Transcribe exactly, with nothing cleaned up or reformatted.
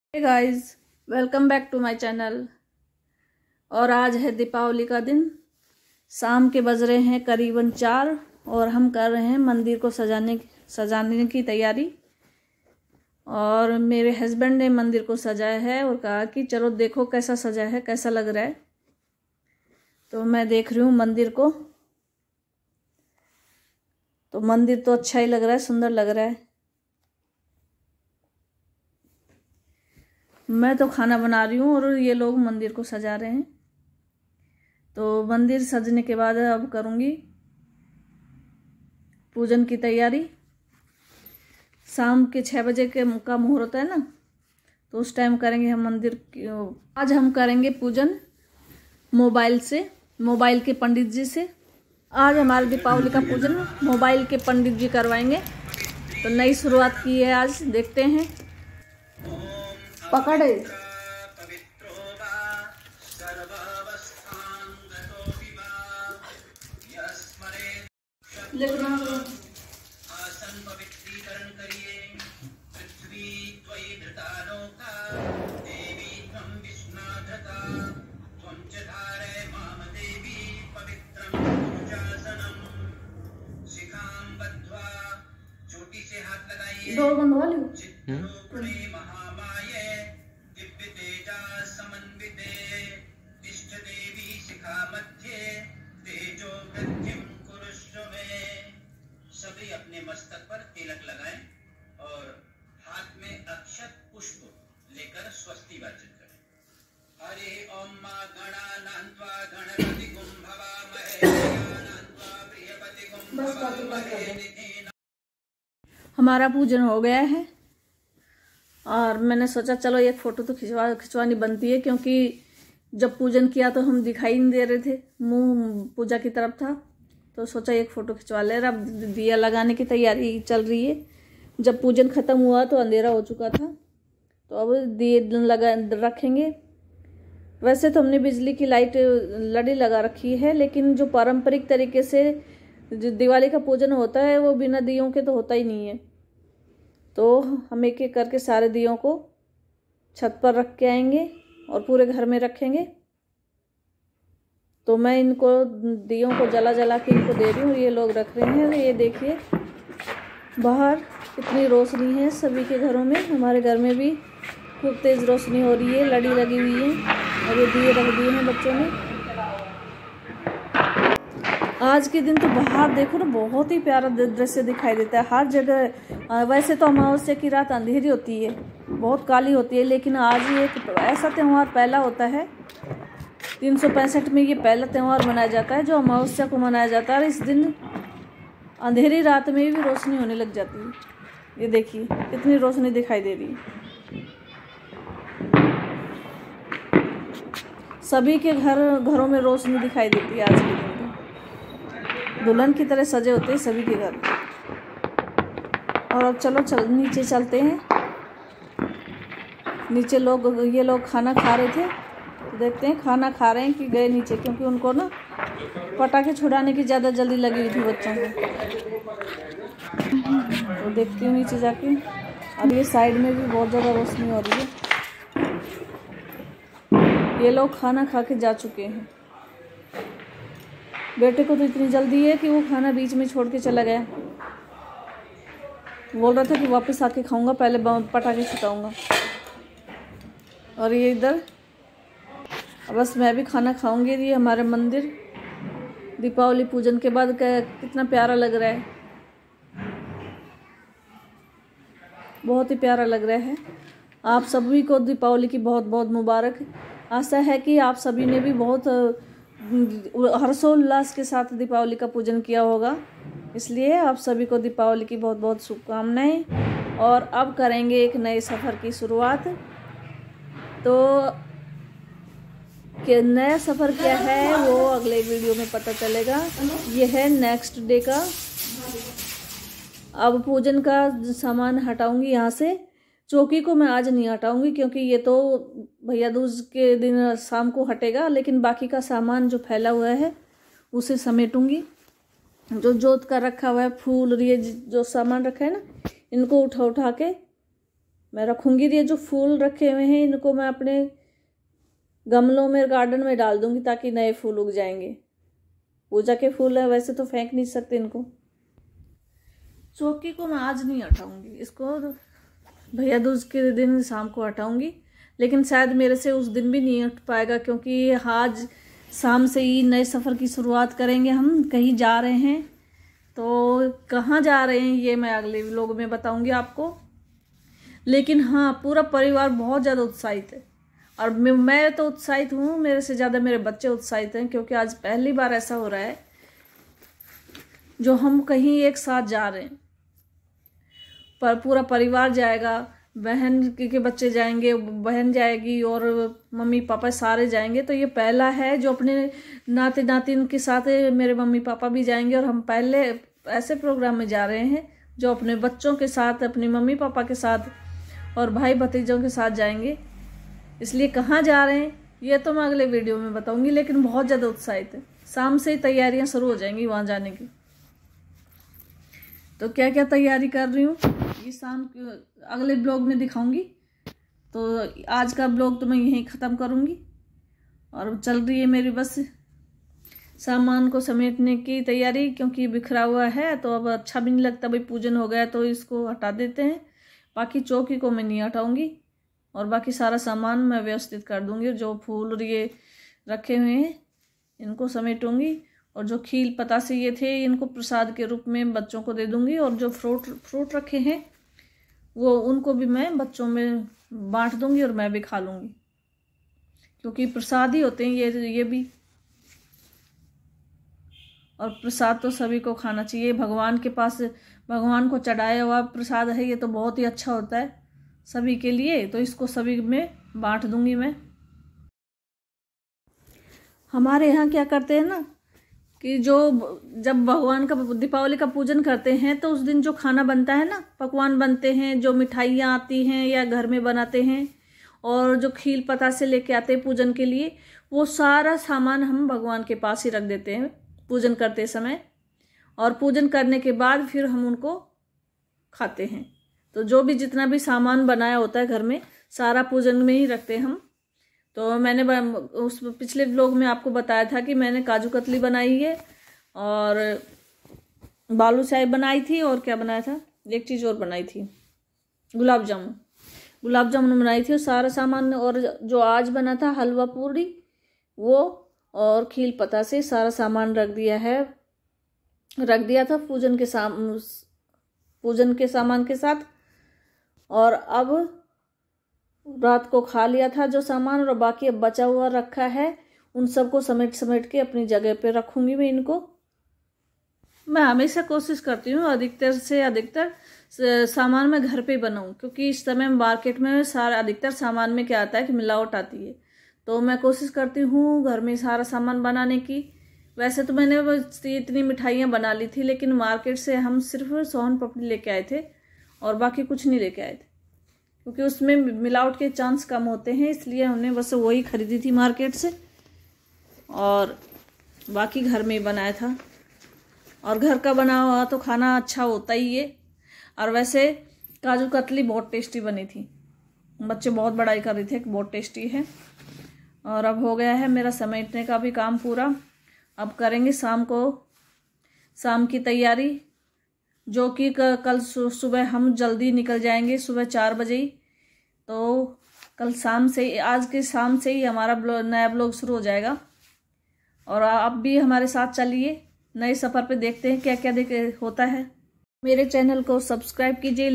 Hey guys, welcome back to my channel. और आज है दीपावली का दिन। शाम के बज रहे हैं करीबन चार और हम कर रहे हैं मंदिर को सजाने सजाने की तैयारी। और मेरे हस्बैंड ने मंदिर को सजाया है और कहा कि चलो देखो कैसा सजा है, कैसा लग रहा है। तो मैं देख रही हूँ मंदिर को। तो मंदिर तो अच्छा ही लग रहा है, सुंदर लग रहा है। मैं तो खाना बना रही हूँ और ये लोग मंदिर को सजा रहे हैं। तो मंदिर सजने के बाद अब करूँगी पूजन की तैयारी। शाम के छः बजे के का मुहूर्त है ना, तो उस टाइम करेंगे हम मंदिर की। आज हम करेंगे पूजन मोबाइल से, मोबाइल के पंडित जी से। आज हमारे दीपावली का पूजन मोबाइल के पंडित जी करवाएंगे। तो नई शुरुआत की है आज, देखते हैं। पकड़े लिखना आसन पवित्रीकरण करिए। पृथ्वी त्वयि धृतालोका देवी त्वं विष्णाधृता त्वं च धारय माम देवी पवित्रं पूजासनम्। शिखां बद्ध्वा चोटी से हाथ लगाइए। डोर बंद वाली चित्तरूपिणे महामाये दिव्य तेजा समन्विते तिष्ठ देवी शिखा मध्ये तेजो वृद्धिं कुरुष्व मे। सभी अपने मस्तक पर तिलक लगाएं और हाथ में अक्षत पुष्प लेकर स्वस्ति वाचन करें। हरि ओम मां गणानान्त्वा गणपतिगुं भवामहे गणानान्त्वा प्रियपतिगुं भवामहे। हमारा पूजन हो गया है और मैंने सोचा चलो एक फ़ोटो तो खिंचवा खिंचवानी बनती है, क्योंकि जब पूजन किया तो हम दिखाई नहीं दे रहे थे, मुंह पूजा की तरफ था। तो सोचा एक फ़ोटो खिंचवा ले। अब दिया लगाने की तैयारी चल रही है। जब पूजन ख़त्म हुआ तो अंधेरा हो चुका था, तो अब दिए लगा रखेंगे। वैसे तो हमने बिजली की लाइट लड़ी लगा रखी है, लेकिन जो पारंपरिक तरीके से जो दिवाली का पूजन होता है वो बिना दियों के तो होता ही नहीं है। तो हम एक एक करके सारे दियों को छत पर रख के आएंगे और पूरे घर में रखेंगे। तो मैं इनको दियों को जला जला के इनको दे रही हूँ, ये लोग रख रहे हैं। ये देखिए बाहर कितनी रोशनी है सभी के घरों में। हमारे घर में भी खूब तेज़ रोशनी हो रही है, लड़ी लगी हुई है और ये दिए रख दिए हैं बच्चों ने। आज के दिन तो बाहर देखो ना, बहुत ही प्यारा दृश्य दिखाई देता है हर जगह। वैसे तो अमावस्या की रात अंधेरी होती है, बहुत काली होती है, लेकिन आज ये एक ऐसा त्यौहार पहला होता है तीन सौ पैंसठ में। ये पहला त्यौहार मनाया जाता है जो अमावस्या को मनाया जाता है। और इस दिन अंधेरी रात में भी रोशनी होने लग जाती है। ये देखिए कितनी रोशनी दिखाई दे रही है। सभी के घर घरों में रोशनी दिखाई देती है। आज के दिन दुल्हन की तरह सजे होते हैं सभी के घर। और अब चलो चल नीचे चलते हैं। नीचे लोग ये लोग खाना खा रहे थे, तो देखते हैं खाना खा रहे हैं कि गए नीचे, क्योंकि उनको ना पटाखे छुड़ाने की ज़्यादा जल्दी लगी हुई थी बच्चों को। तो देखती हूँ नीचे जाके। अब ये साइड में भी बहुत ज़्यादा रोशनी हो रही है। ये लोग खाना खा के जा चुके हैं। बेटे को तो इतनी जल्दी है कि वो खाना बीच में छोड़ के चला गया। बोल रहा था कि वापस आके खाऊंगा, पहले पटाखे छुटाऊंगा। और ये इधर बस मैं भी खाना खाऊंगी। ये हमारे मंदिर दीपावली पूजन के बाद कितना प्यारा लग रहा है, बहुत ही प्यारा लग रहा है। आप सभी को दीपावली की बहुत बहुत मुबारक। आशा है कि आप सभी ने भी बहुत हर्षोल्लास के साथ दीपावली का पूजन किया होगा। इसलिए आप सभी को दीपावली की बहुत बहुत शुभकामनाएं। और अब करेंगे एक नए सफ़र की शुरुआत। तो कि नया सफ़र क्या है वो अगले वीडियो में पता चलेगा। ये है नेक्स्ट डे का। अब पूजन का सामान हटाऊंगी यहाँ से। चौकी को मैं आज नहीं हटाऊंगी, क्योंकि ये तो भैया दूज के दिन शाम को हटेगा, लेकिन बाकी का सामान जो फैला हुआ है उसे समेटूंगी। जो जोत का रखा हुआ है, फूल, ये जो सामान रखा है ना, इनको उठा उठा के मैं रखूंगी। ये जो फूल रखे हुए हैं इनको मैं अपने गमलों में, गार्डन में डाल दूंगी ताकि नए फूल उग जाएंगे। पूजा के फूल है, वैसे तो फेंक नहीं सकते इनको। चौकी को मैं आज नहीं हटाऊंगी, इसको भैया दूज के दिन शाम को हटाऊंगी, लेकिन शायद मेरे से उस दिन भी नहीं हट पाएगा क्योंकि आज शाम से ही नए सफ़र की शुरुआत करेंगे। हम कहीं जा रहे हैं, तो कहाँ जा रहे हैं ये मैं अगले व्लॉग में बताऊंगी आपको। लेकिन हाँ, पूरा परिवार बहुत ज़्यादा उत्साहित है और मैं तो उत्साहित हूँ, मेरे से ज़्यादा मेरे बच्चे उत्साहित हैं क्योंकि आज पहली बार ऐसा हो रहा है जो हम कहीं एक साथ जा रहे हैं। पर पूरा परिवार जाएगा, बहन के बच्चे जाएंगे, बहन जाएगी और मम्मी पापा सारे जाएंगे। तो ये पहला है जो अपने नाते नातिन के साथ मेरे मम्मी पापा भी जाएंगे और हम पहले ऐसे प्रोग्राम में जा रहे हैं जो अपने बच्चों के साथ, अपने मम्मी पापा के साथ और भाई भतीजों के साथ जाएंगे। इसलिए कहाँ जा रहे हैं ये तो मैं अगले वीडियो में बताऊंगी, लेकिन बहुत ज़्यादा उत्साहित है। शाम से ही तैयारियां शुरू हो जाएंगी वहाँ जाने की। तो क्या क्या तैयारी कर रही हूँ ये शाम अगले ब्लॉग में दिखाऊंगी। तो आज का ब्लॉग तो मैं यहीं ख़त्म करूँगी और चल रही है मेरी बस सामान को समेटने की तैयारी, क्योंकि बिखरा हुआ है तो अब अच्छा भी नहीं लगता। भाई पूजन हो गया तो इसको हटा देते हैं। बाकी चौकी को मैं नहीं हटाऊंगी और बाकी सारा सामान मैं व्यवस्थित कर दूंगी। जो फूल ये रखे हुए हैं इनको समेटूंगी और जो खील पतासे ये थे इनको प्रसाद के रूप में बच्चों को दे दूंगी और जो फ्रूट फ्रूट रखे हैं वो उनको भी मैं बच्चों में बांट दूंगी और मैं भी खा लूँगी, क्योंकि प्रसाद ही होते हैं ये ये भी। और प्रसाद तो सभी को खाना चाहिए। भगवान के पास, भगवान को चढ़ाया हुआ प्रसाद है, ये तो बहुत ही अच्छा होता है सभी के लिए। तो इसको सभी में बांट दूंगी मैं। हमारे यहाँ क्या करते हैं ना कि जो जब भगवान का दीपावली का पूजन करते हैं तो उस दिन जो खाना बनता है ना, पकवान बनते हैं, जो मिठाइयाँ आती हैं या घर में बनाते हैं और जो खील पतासे लेके आते हैं पूजन के लिए, वो सारा सामान हम भगवान के पास ही रख देते हैं पूजन करते समय। और पूजन करने के बाद फिर हम उनको खाते हैं। तो जो भी जितना भी सामान बनाया होता है घर में सारा पूजन में ही रखते हैं हम। तो मैंने उस पिछले व्लॉग में आपको बताया था कि मैंने काजू कतली बनाई है और बालूशाही बनाई थी और क्या बनाया था, एक चीज़ और बनाई थी, गुलाब जामुन गुलाब जामुन बनाई थी। और सारा सामान, और जो आज बना था हलवा पूरी वो और खील पता से सारा सामान रख दिया है रख दिया था पूजन के साम पूजन के सामान के साथ। और अब रात को खा लिया था जो सामान, और बाकी अब बचा हुआ रखा है, उन सबको समेट समेट के अपनी जगह पे रखूंगी मैं इनको। मैं हमेशा कोशिश करती हूँ अधिकतर से अधिकतर सामान मैं घर पे बनाऊँ, क्योंकि इस समय मार्केट में सारा अधिकतर सामान में क्या आता है कि मिलावट आती है। तो मैं कोशिश करती हूँ घर में सारा सामान बनाने की। वैसे तो मैंने इतनी मिठाइयाँ बना ली थी, लेकिन मार्केट से हम सिर्फ सोन पापड़ी लेके आए थे और बाकी कुछ नहीं लेके आए थे, क्योंकि उसमें मिलावट के चांस कम होते हैं, इसलिए हमने बस वही खरीदी थी मार्केट से और बाकी घर में ही बनाया था। और घर का बना हुआ तो खाना अच्छा होता ही है। और वैसे काजू कतली बहुत टेस्टी बनी थी, बच्चे बहुत बड़ाई कर रहे थे कि बहुत टेस्टी है। और अब हो गया है मेरा समेटने का भी काम पूरा। अब करेंगे शाम को शाम की तैयारी, जो कि कल सुबह हम जल्दी निकल जाएंगे, सुबह चार बजे ही। तो कल शाम से, आज के शाम से ही हमारा ब्लॉग, नया ब्लॉग शुरू हो जाएगा। और आप भी हमारे साथ चलिए नए सफ़र पे, देखते हैं क्या क्या देख होता है। मेरे चैनल को सब्सक्राइब कीजिए।